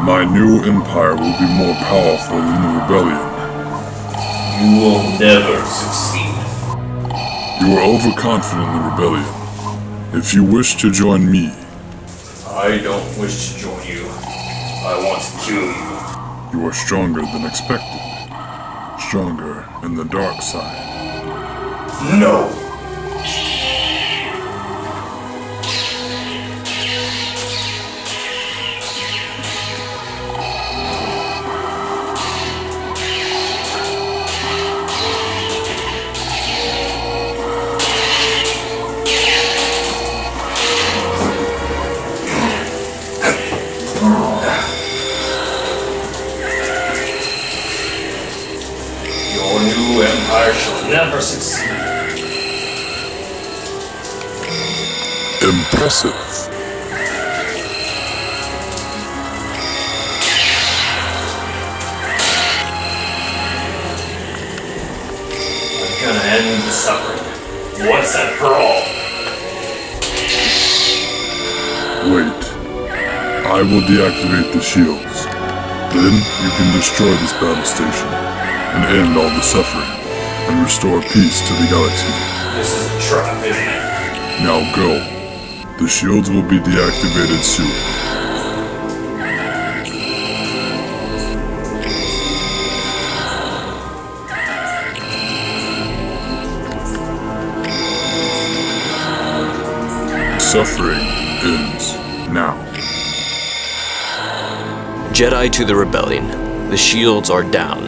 My new empire will be more powerful than the rebellion. You will never succeed. You are overconfident in the rebellion. If you wish to join me, I don't wish to join you. I want to kill you. you are stronger than expected. Stronger in the dark side. No! Your new empire shall never succeed. Impressive. I'm gonna end the suffering, once and for all. Wait. I will deactivate the shields. Then you can destroy this battle station and end all the suffering and restore peace to the galaxy. This is a trap, isn't it? Now go. The shields will be deactivated soon. Suffering ends now. Jedi to the rebellion. The shields are down.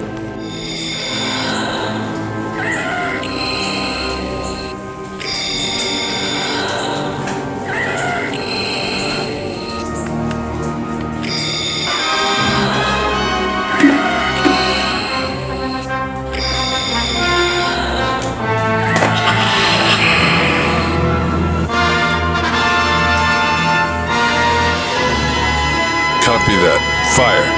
Copy that. Fire.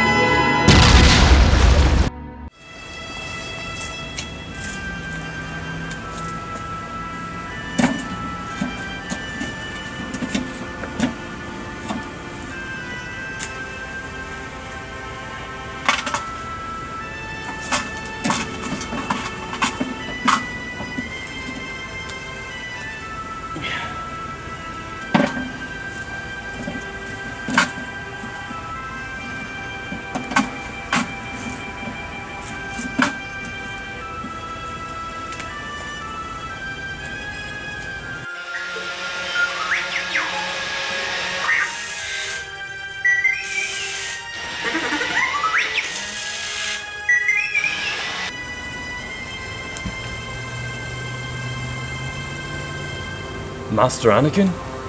Master Anakin?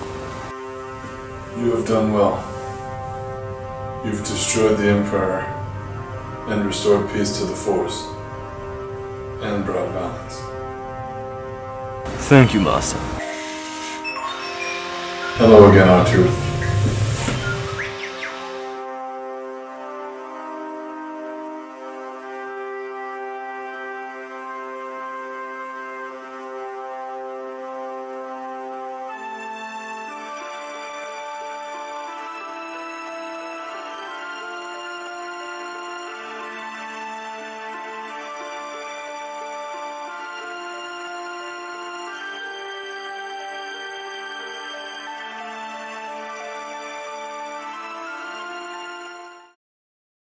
You have done well. You've destroyed the Empire and restored peace to the Force and brought balance. Thank you, Master. Hello again, R2.